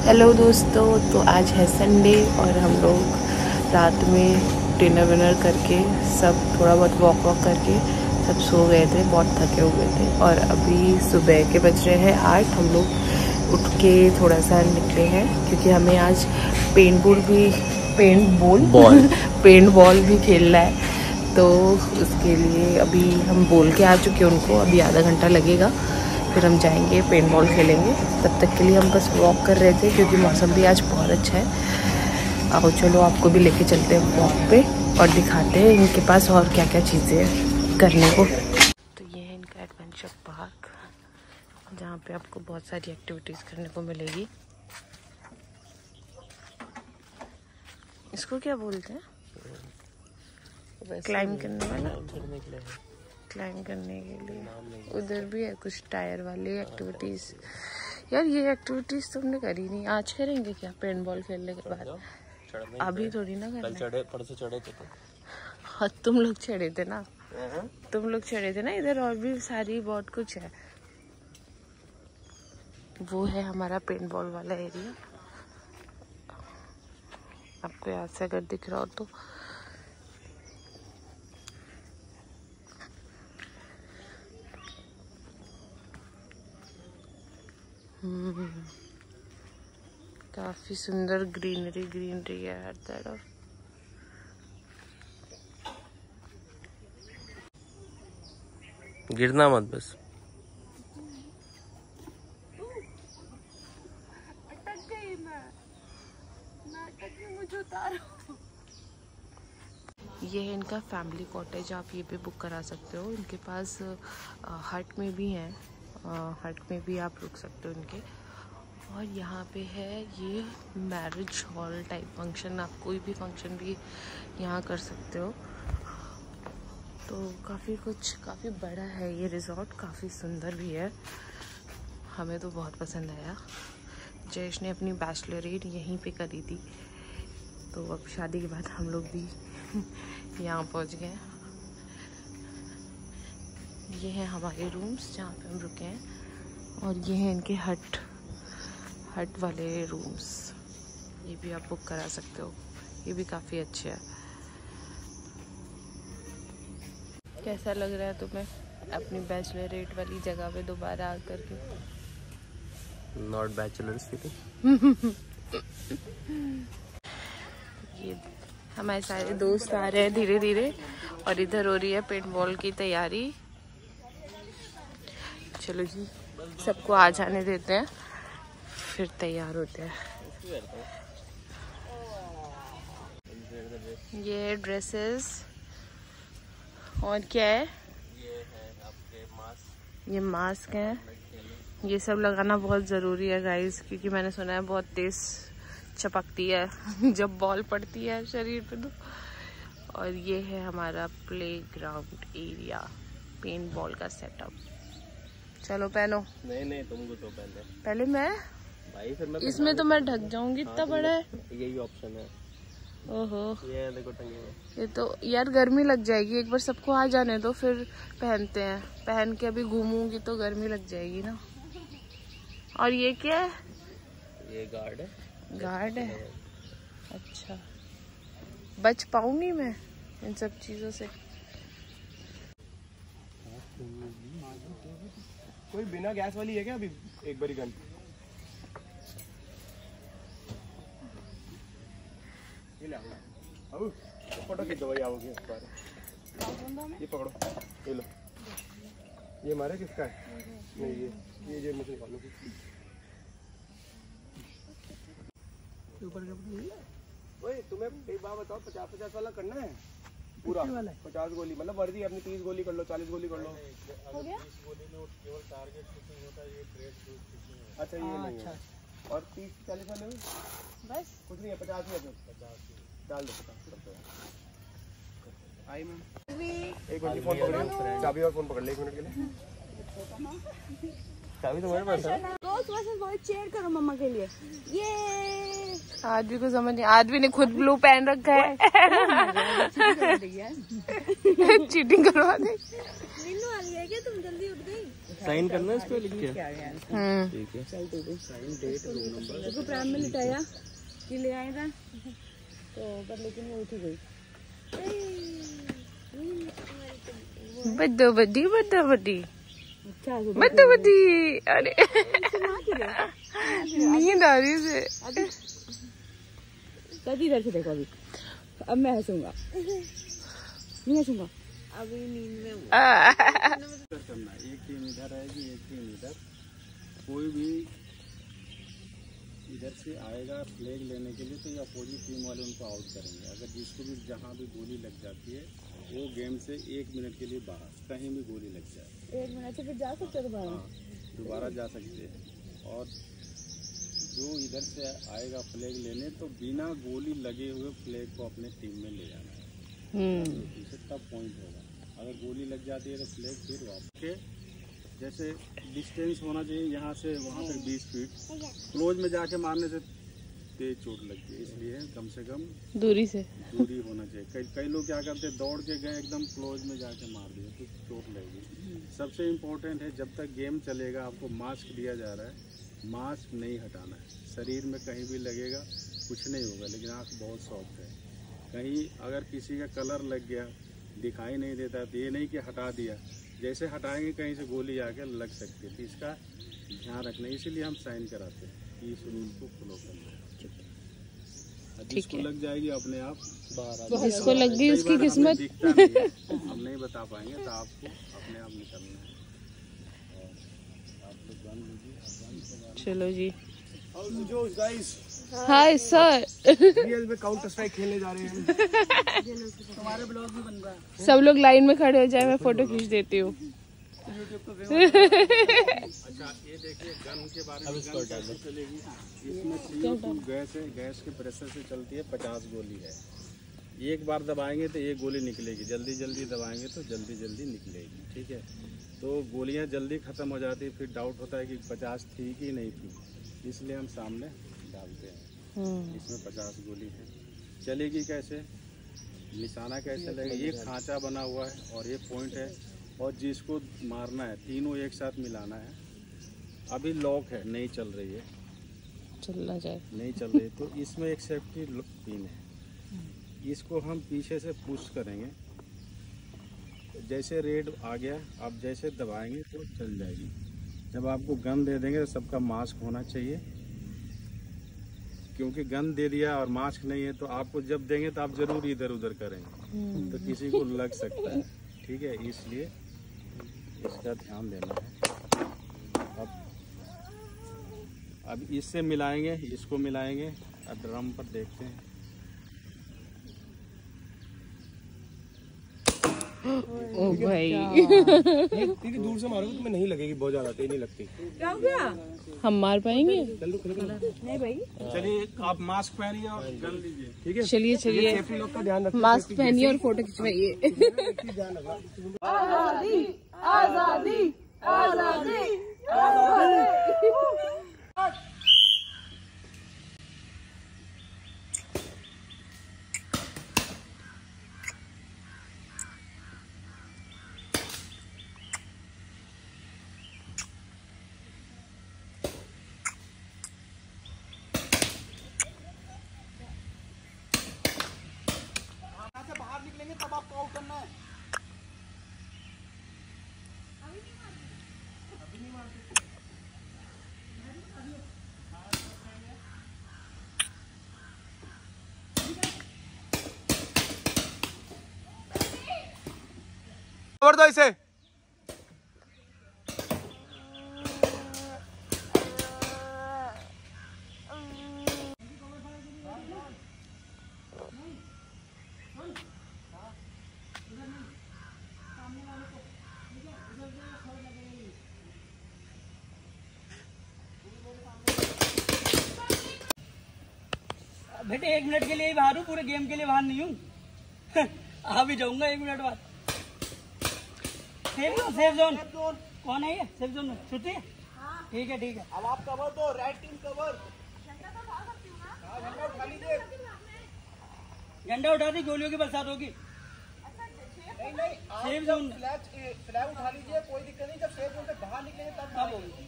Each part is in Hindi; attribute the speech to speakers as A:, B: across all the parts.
A: हेलो दोस्तों, तो आज है संडे और हम लोग रात में डिनर विनर करके सब थोड़ा बहुत वॉक करके सब सो गए थे, बहुत थके हुए थे। और अभी सुबह के बज रहे हैं 8। हम लोग उठ के थोड़ा सा निकले हैं क्योंकि हमें आज पेंट बॉल भी खेलना है। तो उसके लिए अभी हम बोल के आ चुके हैं उनको, अभी आधा घंटा लगेगा, फिर हम जाएंगे पेंट बॉल खेलेंगे। तब तक के लिए हम बस वॉक कर रहे थे क्योंकि मौसम भी आज बहुत अच्छा है। आओ चलो आपको भी लेके चलते हैं वॉक पे और दिखाते हैं इनके पास और क्या क्या चीज़ें हैं करने को। तो ये है इनका एडवेंचर पार्क, जहाँ पे आपको बहुत सारी एक्टिविटीज़ करने को मिलेगी। इसको क्या बोलते हैं? क्लाइंब करने वाला, क्लाइंब करने के लिए। उधर भी है कुछ टायर वाली एक्टिविटीज। यार ये एक्टिविटीज तुमने करी नहीं, आज करेंगे क्या पेंट बॉल खेलने के बाद? अभी थोड़ी ना करना।
B: परसों चढ़े थे।
A: हाँ तुम लोग चढ़े थे ना, इधर और भी सारी बहुत कुछ है। वो है हमारा पेंट बॉल वाला एरिया, आपको यहाँ से अगर दिख रहा हो तो। काफी सुंदर ग्रीनरी है हर तरफ।
B: गिरना मत बस।
A: अटक गई मैं अटक गई, मुझे उतारो। ये है इनका फैमिली कॉटेज, आप ये पे बुक करा सकते हो। इनके पास हट में भी है, हट में भी आप रुक सकते हो इनके। और यहाँ पे है ये मैरिज हॉल टाइप फंक्शन, आप कोई भी फंक्शन भी यहाँ कर सकते हो। तो काफ़ी बड़ा है ये रिजॉर्ट, काफ़ी सुंदर भी है, हमें तो बहुत पसंद आया। जयेश ने अपनी बैचलरेट यहीं पे करी थी, तो अब शादी के बाद हम लोग भी यहाँ पहुँच गए। ये हैं हमारे रूम्स जहाँ पे हम रुके हैं, और ये हैं इनके हट वाले रूम्स, ये भी आप बुक करा सकते हो, ये भी काफ़ी अच्छे है। कैसा लग रहा है तुम्हें अपनी बैचलरेट वाली जगह पे दोबारा आकर के?
B: Not bachelor city.
A: ये हमारे सारे दोस्त आ रहे हैं धीरे धीरे, और इधर हो रही है पेंट बॉल की तैयारी। चलो जी, सबको आ जाने देते हैं, फिर तैयार होते हैं। ये ड्रेसेस और क्या है? ये मास्क है। ये सब लगाना बहुत ज़रूरी है गाइस, क्योंकि मैंने सुना है बहुत तेज चपकती है जब बॉल पड़ती है शरीर पे तो। और ये है हमारा प्लेग्राउंड एरिया, पेंट बॉल का सेटअप। चलो पहनो।
B: नहीं तुमको तो
A: पहले मैं
B: भाई, फिर मैं
A: इसमें तो मैं ढक जाऊंगी, इतना बड़ा है।
B: यही ऑप्शन है।
A: ओहो,
B: ये देखो टंगे हुए।
A: ये तो यार गर्मी लग जाएगी, एक बार सबको आ जाने दो फिर पहनते हैं। पहन के अभी घूमूंगी तो गर्मी लग जाएगी ना। और ये क्या है?
B: ये गार्ड है।
A: अच्छा, बच पाऊंगी मैं इन सब चीजों से?
B: कोई बिना गैस वाली है क्या अभी? एक बारी गन फोटो खींच दो भाई, आओगे इस बार। ये पकड़ो, ये लो। ये हमारा किसका है? नहीं, ये मुझे निकालो। ऊपर ओए, तुम्हें एक बात बताओ, 50-50 वाला करना है पूरा? 50 गोली मतलब वर्दी अपनी 30 गोली कर लो, 40 गोली कर लो। हो गया? 30 गोली में केवल टारगेट शूटिंग होता है, ये ब्रेक शूटिंग। अच्छा, ये नहीं है। और 30-40 वाले में बस कुछ नहीं है, 50 ही है। 50 डाल दो, 50। आई मैम, एक मिनट फोन पकड़िए, चाबी और फोन पकड़ ले 1 मिनट के लिए। चाबी तुम्हारे पास है?
C: बहुत चेयर करो मम्मा के लिए। ये
A: आदमी को समझ नहीं, आदमी ने खुद ब्लू पहन रखा है। चीटिंग करवा दे।
C: नींद वाली है क्या? तुम जल्दी उठ गई?
B: साइन करना है इस पे लिख के।
A: ठीक
B: है,
C: चल तू भी
B: साइन डेट रूम नंबर
C: उसको प्राइम में लिटाया कि ले आए था तो पर लेकिन वो उठी गई।
A: बड्डो बड्डी बड्डो बड्डी
C: अच्छा
A: बड्डो बड्डी। अरे नींद आ रही है।
C: कभी इधर से देखो अभी। अब मैं हंसूंगा नहीं हंसूंगा अभी नींद में हूँ।
B: करना, एक टीम इधर आएगी, एक टीम इधर। कोई भी इधर से आएगा फ्लैग लेने के लिए तो ये अपोजिट टीम वाले उनको आउट करेंगे। अगर जिसको भी जहाँ भी गोली लग जाती है वो गेम से 1 मिनट के लिए बाहर, कहीं भी गोली लग जाए
C: 1 मिनट से फिर जा सकते हो दोबारा।
B: दोबारा जा सकते हैं। और जो इधर से आएगा फ्लैग लेने तो बिना गोली लगे हुए फ्लैग को अपने टीम में ले जाना है। इसे तब पॉइंट होगा। अगर गोली लग जाती है तो फ्लैग फिर वापस के जैसे डिस्टेंस होना चाहिए यहाँ से वहाँ तक 20 फीट। क्लोज में जाके मारने से तेज चोट लगती है, इसलिए कम से कम दूरी होना चाहिए। कई लोग क्या करते हैं, दौड़ के गए एकदम क्लोज में जाके मार दिए तो चोट लगेगी। सबसे इम्पोर्टेंट है जब तक गेम चलेगा आपको मास्क दिया जा रहा है, मास्क नहीं हटाना है। शरीर में कहीं भी लगेगा कुछ नहीं होगा, लेकिन आँख बहुत सॉफ्ट है। कहीं अगर किसी का कलर लग गया दिखाई नहीं देता तो ये नहीं कि हटा दिया, जैसे हटाएंगे कहीं से गोली आके लग सकती है। तो इसका ध्यान रखना, इसीलिए हम साइन कराते हैं कि इस रूल को फॉलो करना है। जिसको लग जाएगी अपने आप बाहर आ जाएगी।
A: जिसको लग गई उसकी किस्मत।
B: दिखता नहीं है, हम नहीं बता पाएंगे तो आपको अपने आप निकलना है। और आप लोग गन लीजिए।
A: चलो जी।
B: Hi
A: sir.
B: रियल में काउंटर स्ट्राइक खेलने जा रहे हैं।
C: तुम्हारे ब्लॉग भी बन रहा है।
A: सब लोग लाइन में खड़े हो जाए, मैं फोटो खींच देती हूँ।
B: अच्छा ये देखिए गन के बारे में चलेगी। इसमें CO2 गैस है, गैस के प्रेशर से चलती है। 50 गोली है। एक बार दबाएंगे तो एक गोली निकलेगी, जल्दी जल्दी दबाएंगे तो जल्दी जल्दी निकलेगी। ठीक है, तो गोलियां जल्दी ख़त्म हो जाती है। फिर डाउट होता है कि 50 थी कि नहीं थी, इसलिए हम सामने डालते हैं। इसमें 50 गोली है। चलेगी कैसे, निशाना कैसे लगेगा, ये खांचा बना हुआ है और ये पॉइंट है। और जिसको मारना है तीनों एक साथ मिलाना है। अभी लॉक है, नहीं चल रही है,
A: चलना जाए
B: नहीं चल रही, तो इसमें एक सेफ्टी पिन है। इसको हम पीछे से पुश करेंगे, जैसे रेड आ गया आप जैसे दबाएंगे तो चल जाएगी। जब आपको गन दे देंगे तो सबका मास्क होना चाहिए, क्योंकि गन दे दिया और मास्क नहीं है तो आपको जब देंगे तो आप जरूर इधर उधर करेंगे तो किसी को लग सकता है। ठीक है, इसलिए इसका ध्यान देना है। अब इससे मिलाएंगे, इसको मिलाएंगे। अब ड्रम पर देखते हैं।
A: ओ भाई
B: दीदी दूर से मारोगे तुम्हें नहीं लगेगी, बहुत ज्यादा तेज नहीं लगती।
C: क्या हो गया?
A: हम मार पाएंगे?
C: नहीं भाई।
B: चलिए आप मास्क पहनिए और गन लीजिए। ठीक है,
A: चलिए चलिए
B: सेफ्टी लोग का ध्यान रखिए।
A: मास्क पहनिए और फोटो खिंचवाइए।
C: आजादी आजादी आजादी आजादी।
B: और दो इसे।
D: बेटे 1 मिनट के लिए ही बाहर हूँ, पूरे गेम के लिए बाहर नहीं हूँ। आ भी जाऊंगा 1 मिनट बाद। सेफ जोन कौन है ये? सेफ जोन में छुट्टी है? ठीक है ठीक है।
B: अब आप कवर दो, रेड टीम कवर।
D: झंडा उठा दी, गोलियों की बरसात होगी। सेफ जोन
B: फ्लैग उठा लीजिए, कोई दिक्कत नहीं। जब सेफ जोन से बाहर निकलेंगे तब होगी।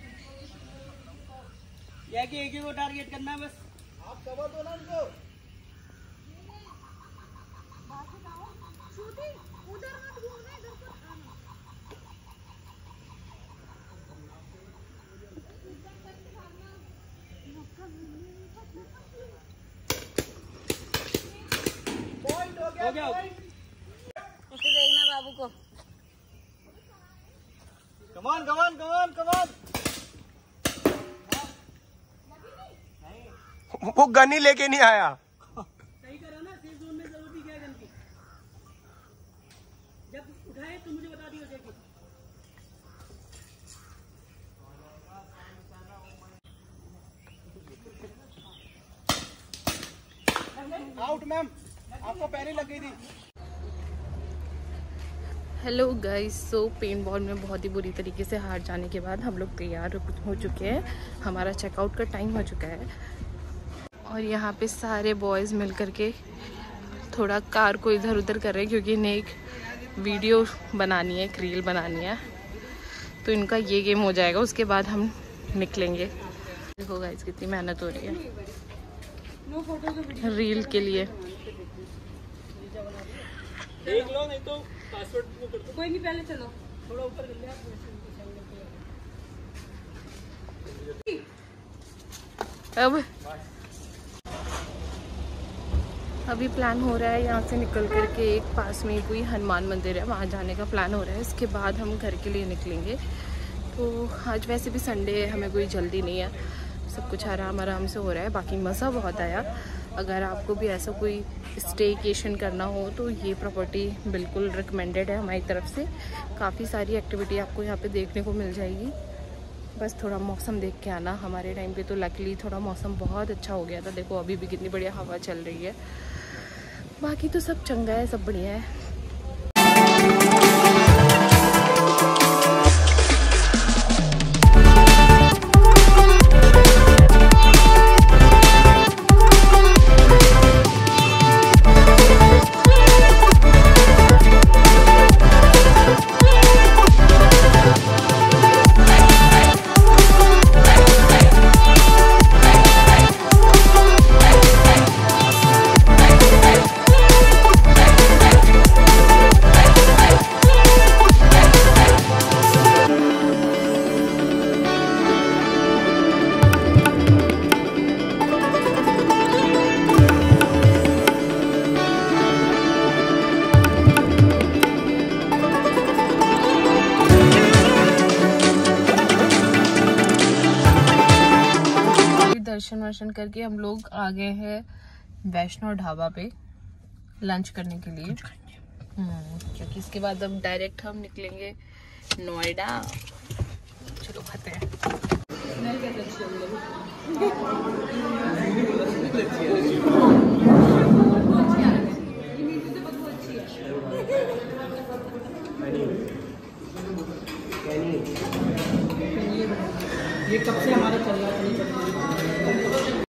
D: यह कि एक ही को टारगेट करना है बस।
B: आप कवर दो ना उनको।
D: हो गया
C: उसे देखना बाबू को।
D: कमान कमान कमान कमान।
B: वो गन ही लेके नहीं आया।
D: सही करा ना, सेफ जोन में जरूरत ही क्या है गन की। जब उठाए तो मुझे बता दियो देखिए।
B: आउट मैम, आपको पहले लग गई थी।
A: Hello guys, so paint ball में बहुत ही बुरी तरीके से हार जाने के बाद हम लोग तैयार हो चुके हैं। हमारा चेकआउट का टाइम हो चुका है और यहाँ पे सारे बॉयज़ मिल कर के थोड़ा कार को इधर उधर कर रहे हैं क्योंकि इन्हें एक वीडियो बनानी है, एक रील बनानी है। तो इनका ये गेम हो जाएगा, उसके बाद हम निकलेंगे। देखो गाइस कितनी मेहनत हो रही है रील के लिए।
D: देख लो नहीं तो पासवर्ड कर दो।
C: कोई नहीं, पहले चलो
D: थोड़ा ऊपर कर लिया।
A: अब अभी प्लान हो रहा है यहाँ से निकल कर के एक पास में ही कोई हनुमान मंदिर है, वहाँ जाने का प्लान हो रहा है। इसके बाद हम घर के लिए निकलेंगे। तो आज वैसे भी संडे है, हमें कोई जल्दी नहीं है, सब कुछ आराम आराम से हो रहा है। बाकी मज़ा बहुत आया। अगर आपको भी ऐसा कोई स्टेकेशन करना हो तो ये प्रॉपर्टी बिल्कुल रिकमेंडेड है हमारी तरफ से। काफ़ी सारी एक्टिविटी आपको यहाँ पे देखने को मिल जाएगी। बस थोड़ा मौसम देख के आना। हमारे टाइम पे तो लकीली थोड़ा मौसम बहुत अच्छा हो गया था। देखो अभी भी कितनी बढ़िया हवा चल रही है। बाकी तो सब चंगा है, सब बढ़िया है। दर्शन वर्शन करके हम लोग आ गए हैं वैष्णो ढाबा पे लंच करने के लिए। क्योंकि इसके बाद अब डायरेक्ट हम निकलेंगे नोएडा। चलो खाते हैं।
D: ये कब से हमारा चल रहा है।